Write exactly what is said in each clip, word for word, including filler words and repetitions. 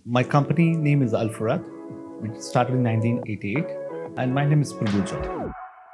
My company name is Alfarad, which started in nineteen eighty-eight, and my name is Prabhuja.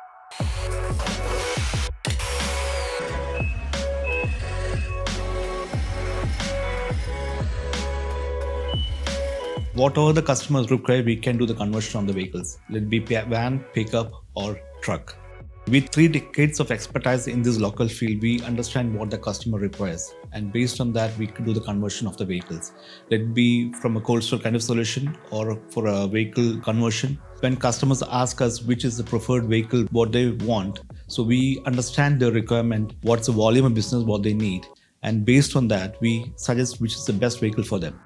Whatever the customers require, we can do the conversion on the vehicles. Let it be van, pickup, or truck. With three decades of expertise in this local field, we understand what the customer requires. And based on that, we can do the conversion of the vehicles. Let it be from a cold store kind of solution or for a vehicle conversion. When customers ask us which is the preferred vehicle, what they want, so we understand their requirement, what's the volume of business, what they need. And based on that, we suggest which is the best vehicle for them.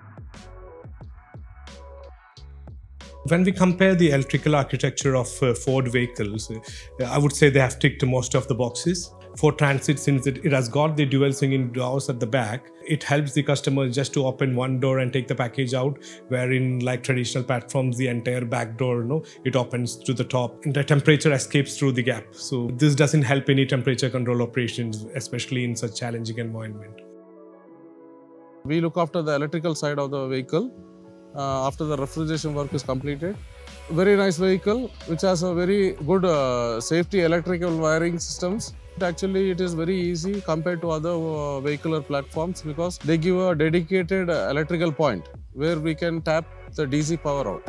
When we compare the electrical architecture of uh, Ford vehicles, uh, I would say they have ticked most of the boxes. Ford Transit, since it, it has got the dual swinging doors at the back, it helps the customer just to open one door and take the package out, wherein like traditional platforms, the entire back door, you know, it opens to the top and the temperature escapes through the gap. So this doesn't help any temperature control operations, especially in such challenging environment. We look after the electrical side of the vehicle. Uh, after the refrigeration work is completed. Very nice vehicle which has a very good uh, safety electrical wiring systems. Actually, it is very easy compared to other uh, vehicular platforms because they give a dedicated uh, electrical point where we can tap the D C power out.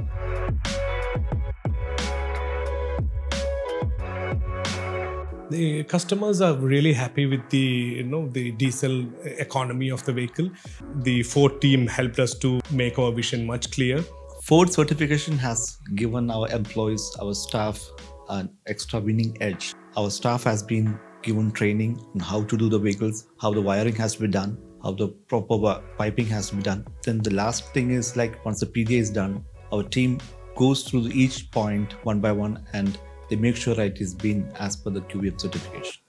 The customers are really happy with the, you know, the diesel economy of the vehicle. The Ford team helped us to make our vision much clear. Ford certification has given our employees, our staff, an extra winning edge. Our staff has been given training on how to do the vehicles, how the wiring has to be done, how the proper piping has to be done. Then the last thing is like once the P D A is done, our team goes through each point one by one and they make sure it is being as per the Q B M certification.